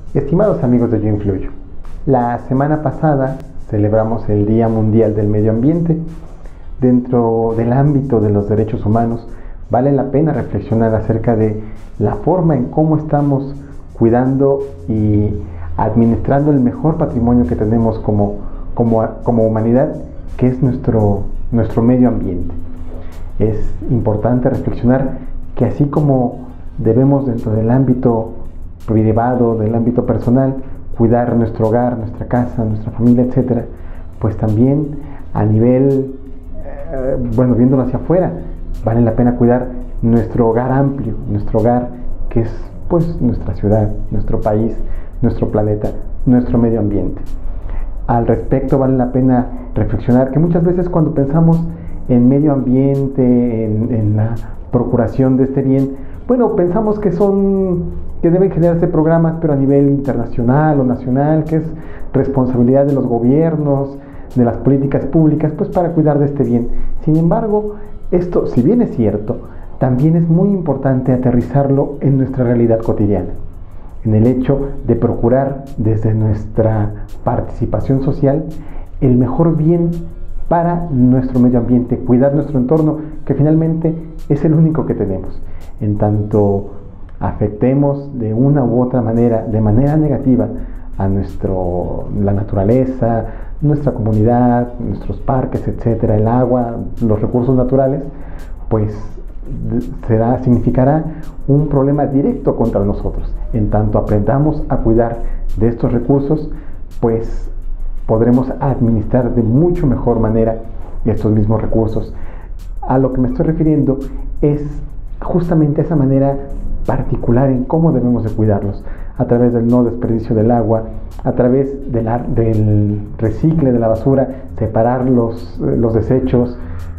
Estimados amigos de Yo Influyo, la semana pasada celebramos el Día Mundial del Medio Ambiente. Dentro del ámbito de los derechos humanos, vale la pena reflexionar acerca de la forma en cómo estamos cuidando y administrando el mejor patrimonio que tenemos como humanidad, que es nuestro medio ambiente. Es importante reflexionar que así como debemos dentro del ámbito privado, del ámbito personal, cuidar nuestro hogar, nuestra casa, nuestra familia, etcétera, pues también a nivel, viéndolo hacia afuera, vale la pena cuidar nuestro hogar amplio, nuestro hogar que es pues nuestra ciudad, nuestro país, nuestro planeta, nuestro medio ambiente. Al respecto vale la pena reflexionar que muchas veces cuando pensamos en medio ambiente, en la procuración de este bien, pensamos que deben generarse programas, pero a nivel internacional o nacional, que es responsabilidad de los gobiernos, de las políticas públicas, pues para cuidar de este bien. Sin embargo, esto, si bien es cierto, también es muy importante aterrizarlo en nuestra realidad cotidiana, en el hecho de procurar desde nuestra participación social el mejor bien para nuestro medio ambiente, cuidar nuestro entorno, que finalmente es el único que tenemos. En tanto afectemos de una u otra manera, de manera negativa, a la naturaleza, nuestra comunidad, nuestros parques, etcétera, el agua, los recursos naturales, pues significará un problema directo contra nosotros. En tanto aprendamos a cuidar de estos recursos, pues podremos administrar de mucho mejor manera estos mismos recursos. A lo que me estoy refiriendo es justamente esa manera particular en cómo debemos de cuidarlos, a través del no desperdicio del agua, a través del recicle de la basura, separar los desechos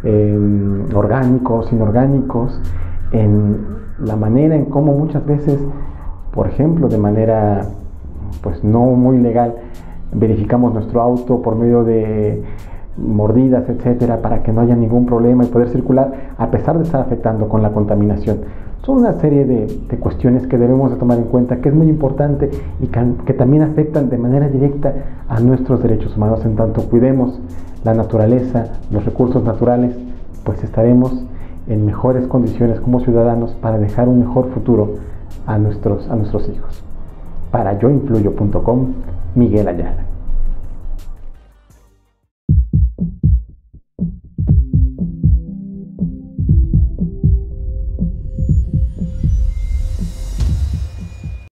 orgánicos, inorgánicos, en la manera en cómo muchas veces, por ejemplo, de manera pues no muy legal, verificamos nuestro auto por medio de mordidas, etcétera, para que no haya ningún problema y poder circular a pesar de estar afectando con la contaminación. Son una serie de cuestiones que debemos de tomar en cuenta, que es muy importante y que también afectan de manera directa a nuestros derechos humanos. En tanto cuidemos la naturaleza, los recursos naturales, pues estaremos en mejores condiciones como ciudadanos para dejar un mejor futuro a nuestros hijos. Para yoinfluyo.com, Miguel Ayala.